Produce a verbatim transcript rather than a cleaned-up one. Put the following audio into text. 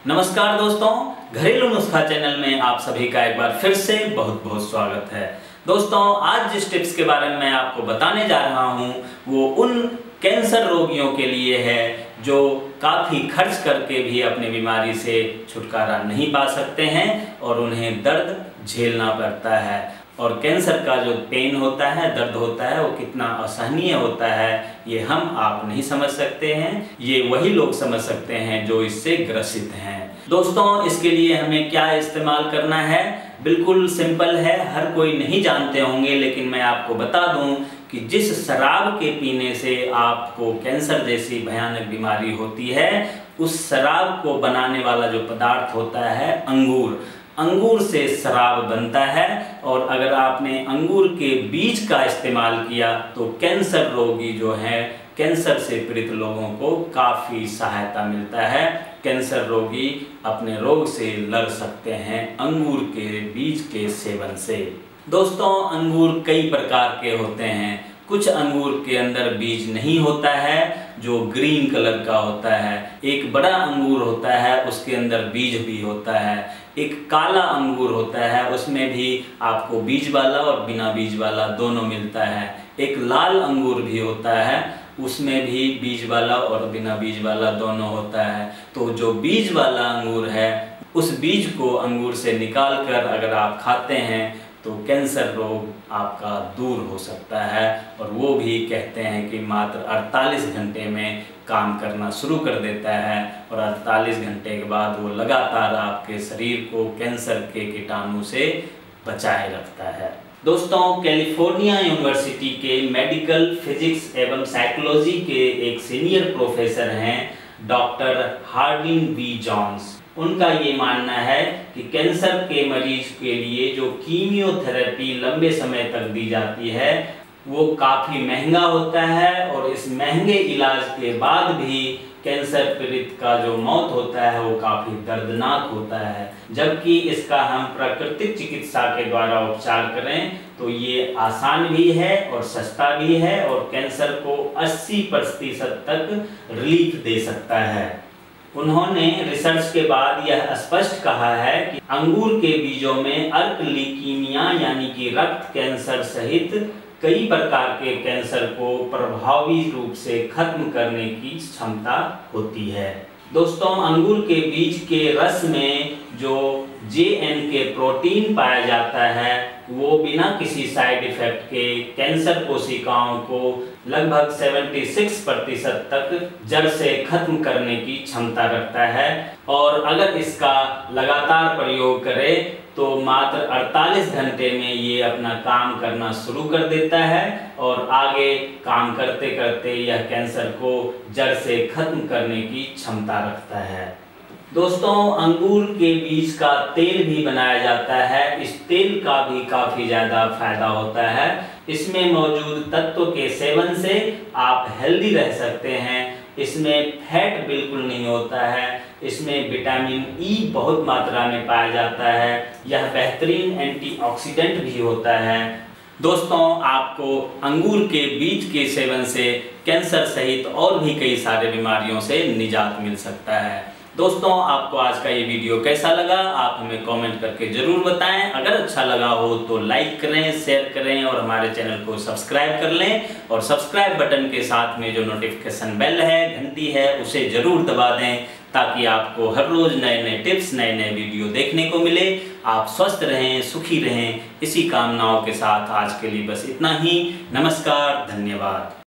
नमस्कार दोस्तों, घरेलू नुस्खा चैनल में आप सभी का एक बार फिर से बहुत बहुत स्वागत है। दोस्तों, आज जिस टिप्स के बारे में मैं आपको बताने जा रहा हूं वो उन कैंसर रोगियों के लिए है जो काफ़ी खर्च करके भी अपनी बीमारी से छुटकारा नहीं पा सकते हैं और उन्हें दर्द झेलना पड़ता है। और कैंसर का जो पेन होता है, दर्द होता है, वो कितना असहनीय होता है ये हम आप नहीं समझ सकते हैं। ये वही लोग समझ सकते हैं जो इससे ग्रसित हैं। दोस्तों, इसके लिए हमें क्या इस्तेमाल करना है? बिल्कुल सिंपल है, हर कोई नहीं जानते होंगे, लेकिन मैं आपको बता दूं कि जिस शराब के पीने से आपको कैंसर जैसी भयानक बीमारी होती है, उस शराब को बनाने वाला जो पदार्थ होता है अंगूर, अंगूर से शराब बनता है। और अगर आपने अंगूर के बीज का इस्तेमाल किया तो कैंसर रोगी जो हैं, कैंसर से पीड़ित लोगों को काफ़ी सहायता मिलता है। कैंसर रोगी अपने रोग से लड़ सकते हैं अंगूर के बीज के सेवन से। दोस्तों, अंगूर कई प्रकार के होते हैं। कुछ अंगूर के अंदर बीज नहीं होता है जो ग्रीन कलर का होता है। एक बड़ा अंगूर होता है, उसके अंदर बीज भी होता है। एक काला अंगूर होता है, उसमें भी आपको बीज वाला और बिना बीज वाला दोनों मिलता है। एक लाल अंगूर भी होता है, उसमें भी बीज वाला और बिना बीज वाला दोनों होता है। तो जो बीज वाला अंगूर है, उस बीज को अंगूर से निकाल कर अगर आप खाते हैं तो कैंसर रोग आपका दूर हो सकता है। और वो भी कहते हैं कि मात्र अड़तालीस घंटे में काम करना शुरू कर देता है और अड़तालीस घंटे के बाद वो लगातार आपके शरीर को कैंसर के कीटाणु से बचाए रखता है। दोस्तों, कैलिफोर्निया यूनिवर्सिटी के मेडिकल फिजिक्स एवं साइकोलॉजी के एक सीनियर प्रोफेसर हैं डॉक्टर हार्डिन बी जॉन्स। उनका ये मानना है कि कैंसर के मरीज के लिए जो कीमियोथेरेपी लंबे समय तक दी जाती है वो काफ़ी महंगा होता है और इस महंगे इलाज के बाद भी कैंसर पीड़ित का जो मौत होता है वो काफ़ी दर्दनाक होता है। जबकि इसका हम प्राकृतिक चिकित्सा के द्वारा उपचार करें तो ये आसान भी है और सस्ता भी है और कैंसर को अस्सी प्रतिशत तक रिलीफ दे सकता है। उन्होंने रिसर्च के बाद यह स्पष्ट कहा है कि अंगूर के बीजों में अर्क लीकीमिया यानी कि रक्त कैंसर सहित कई प्रकार के कैंसर को प्रभावी रूप से खत्म करने की क्षमता होती है। दोस्तों, अंगूर के बीज के रस में जो जे एन के प्रोटीन पाया जाता है वो बिना किसी साइड इफेक्ट के कैंसर कोशिकाओं को लगभग छिहत्तर प्रतिशत तक जड़ से खत्म करने की क्षमता रखता है। और अगर इसका लगातार प्रयोग करें तो मात्र अड़तालीस घंटे में ये अपना काम करना शुरू कर देता है और आगे काम करते करते यह कैंसर को जड़ से खत्म करने की क्षमता रखता है। दोस्तों, अंगूर के बीज का तेल भी बनाया जाता है। इस तेल का भी काफ़ी ज़्यादा फायदा होता है। इसमें मौजूद तत्व के सेवन से आप हेल्दी रह सकते हैं। इसमें फैट बिल्कुल नहीं होता है। इसमें विटामिन ई बहुत मात्रा में पाया जाता है। यह बेहतरीन एंटीऑक्सीडेंट भी होता है। दोस्तों, आपको अंगूर के बीज के सेवन से कैंसर सहित और भी कई सारे बीमारियों से निजात मिल सकता है। दोस्तों, आपको आज का ये वीडियो कैसा लगा आप हमें कमेंट करके ज़रूर बताएं। अगर अच्छा लगा हो तो लाइक करें, शेयर करें और हमारे चैनल को सब्सक्राइब कर लें। और सब्सक्राइब बटन के साथ में जो नोटिफिकेशन बेल है, घंटी है, उसे ज़रूर दबा दें ताकि आपको हर रोज़ नए नए टिप्स, नए नए वीडियो देखने को मिले। आप स्वस्थ रहें, सुखी रहें, इसी कामनाओं के साथ आज के लिए बस इतना ही। नमस्कार, धन्यवाद।